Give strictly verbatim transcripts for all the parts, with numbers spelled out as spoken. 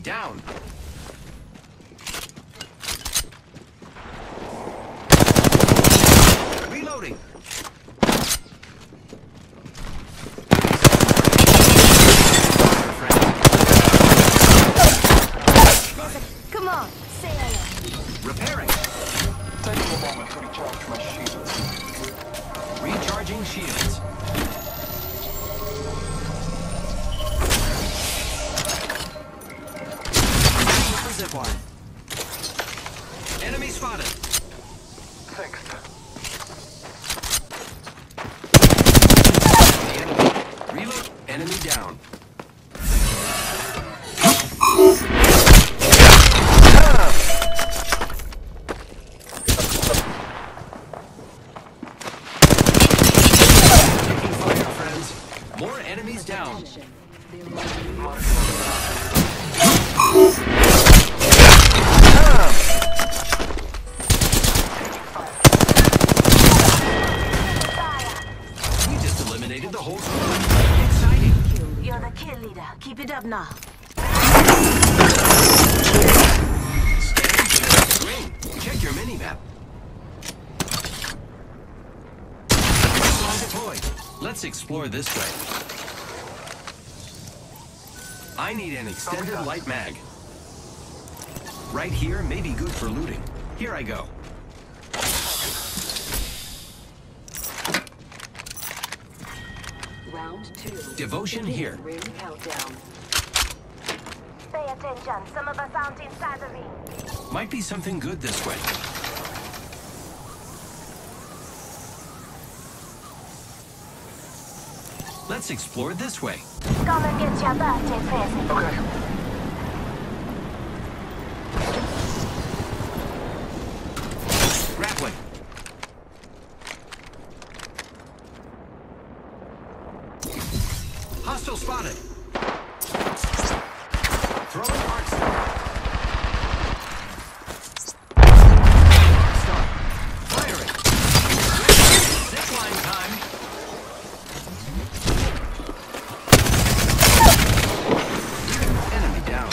down. Reloading. Come on, say hello. Repairing. Taking a moment to recharge my shields. Recharging shields. Zipline. Enemy spotted. Thanks. Enemy. Reload. Enemy down. Taking fire, friends. More enemies down. We just eliminated the whole squad. Exciting. You're the kill leader. Keep it up now. Stand to the next ring. Check your mini-map. Deployed. Let's explore this way. I need an extended light mag. Right here may be good for looting. Here I go. Round two. Devotion here. Ring countdown. Pay attention. Some of us aren't inside the ring. Might be something good this way. Let's explore this way. Come and get your birthday present. Okay. Grappling. Hostile spotted. Throwing arc star. Arc star. Firing. Zipline time. Enemy down.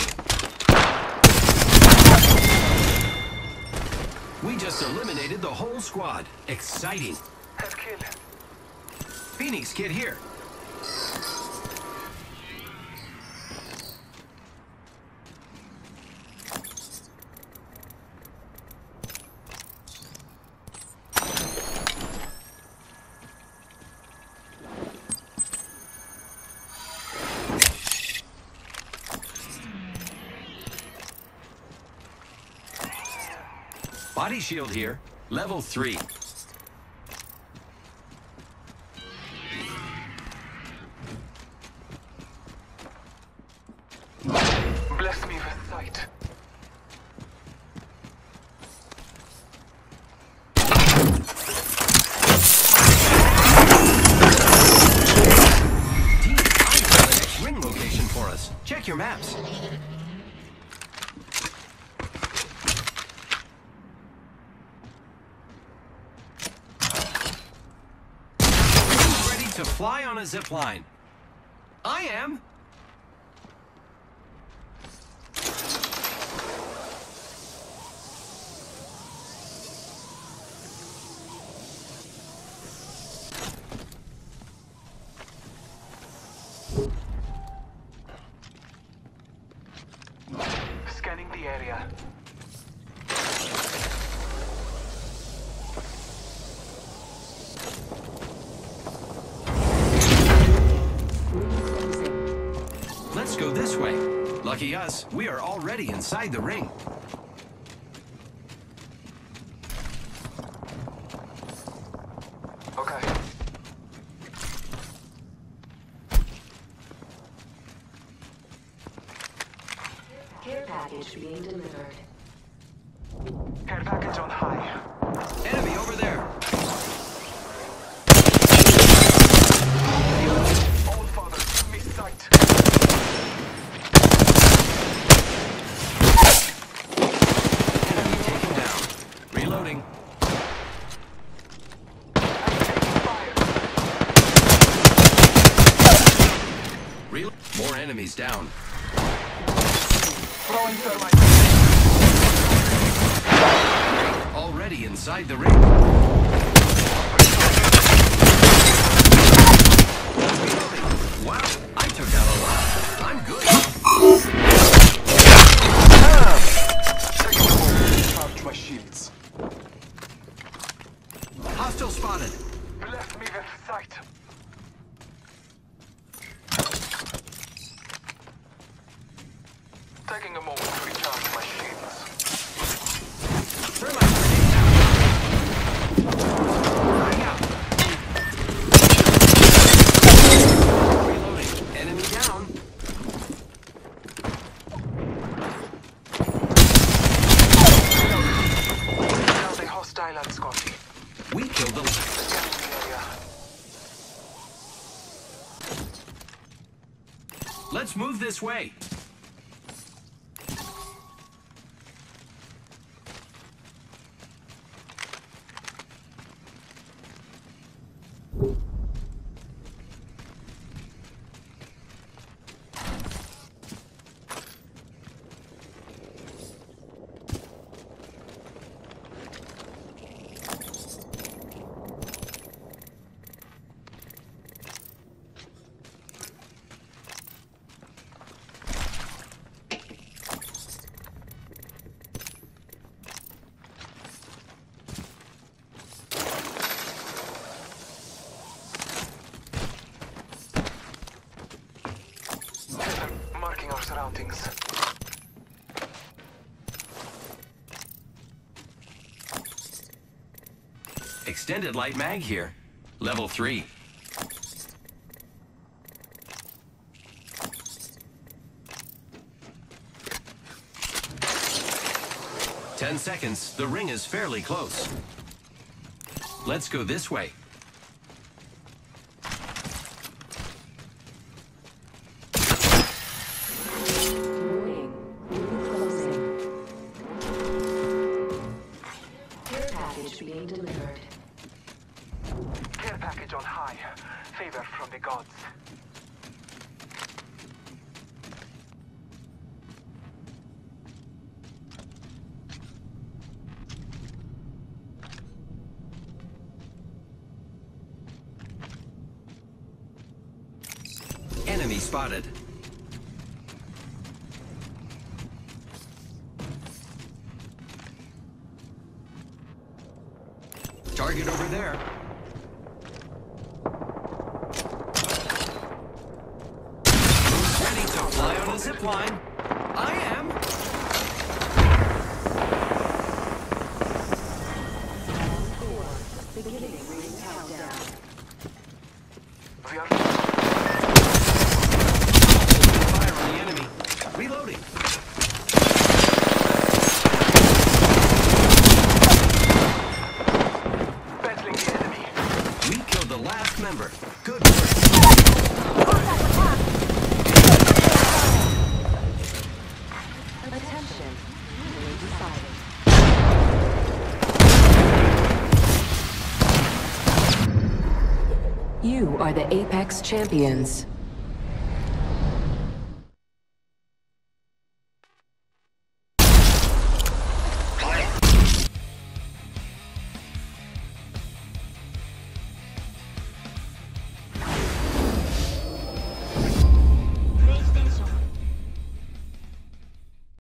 We just eliminated the whole squad. Exciting. Head kill. Phoenix kid here. Body shield here. Level three. Bless me with sight. Team, I found the next ring location for us. Check your maps. Who's ready to fly on a zip line? I am. Scanning the area. Let's go this way. Lucky us, we are already inside the ring. Okay. Care package being delivered. Care package on high. Enemy over there. All father, give me sight. Enemy taken down. Reloading. Fire. Rel More enemies down. Throwing thermite. Already inside the ring. Wow, I took out a lot. I'm good. Taking a moment to charge my shields. Hostile spotted. Bless me with sight. Taking a moment to recharge my shields. Thermite grenade out. Flying out. Reloading. Enemy down. Now the hostile at Scotty. We killed the Scanning the area. Let's move this way. Marking our surroundings. Extended light mag here. Level three. Ten seconds. The ring is fairly close. Let's go this way. Warning. Ring closing. Care package being delivered. Care package on high. Favor from the gods. Enemy spotted. Target over there. Who's ready to fly on a zip line? I am. Round four. Beginning ring countdown. We are Fire on the enemy. Reloading. battling the enemy. We killed the last member. Good work. Attention. Unit decided. You are the Apex Champions.